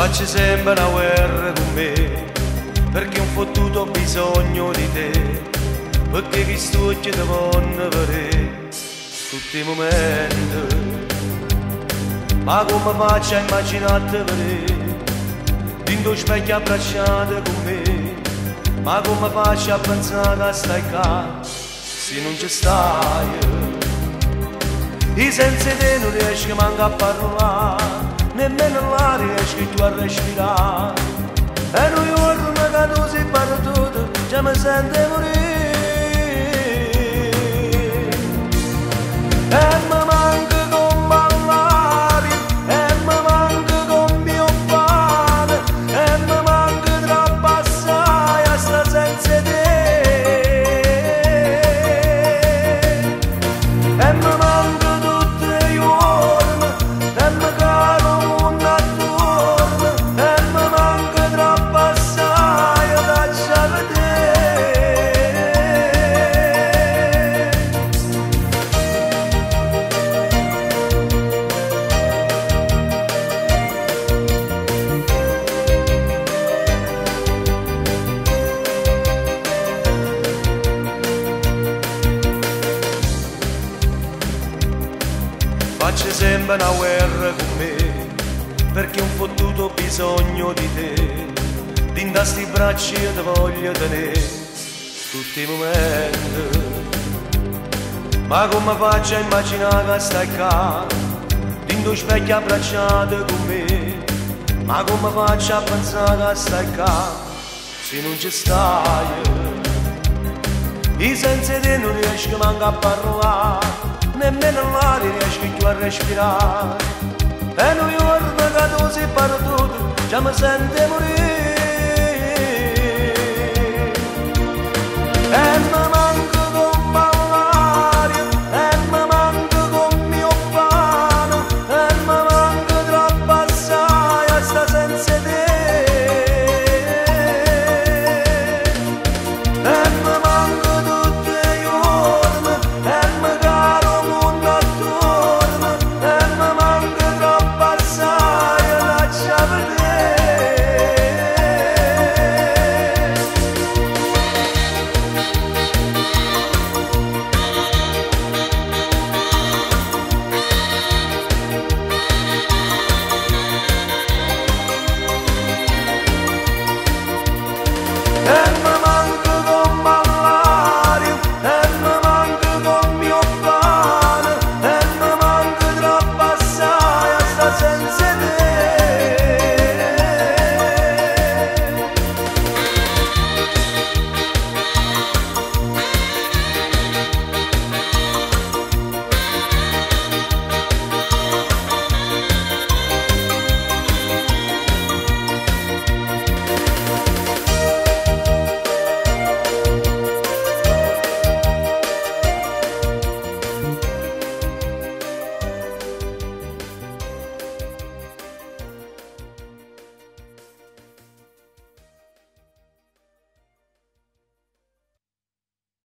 Facci sempre una guerra con me, perché un fottuto ho bisogno di te, perché chi studia ti voglio vedere tutti i momenti. Ma come faccio a immaginarti vedere, dentro specchio abbracciato con me, ma come faccio a pensare che stai qua, se non ci stai? Io senza te non riesco manco a parlare, nemmeno l'aria riesci tu a respirare. E noi giorni che tu sei perduto, già mi sento morire. E mi manca con ballare, e mi manca con mio pane, e mi manca troppo assai a sta senza te. E mi manca Facci sempre una guerra con me, perché un fottuto ho bisogno di te, dentro sti bracci io ti voglio tenere tutti i momenti. Ma come faccio a immaginare che stai qua, dentro specchio abbracciato con me, ma come faccio a pensare che stai qua, se non ci stai? Io senza te non riesco manco a parlare, nemmeno l'aria riesci più a respirare. E noi giorni che tu sei perduto, già mi sento morire.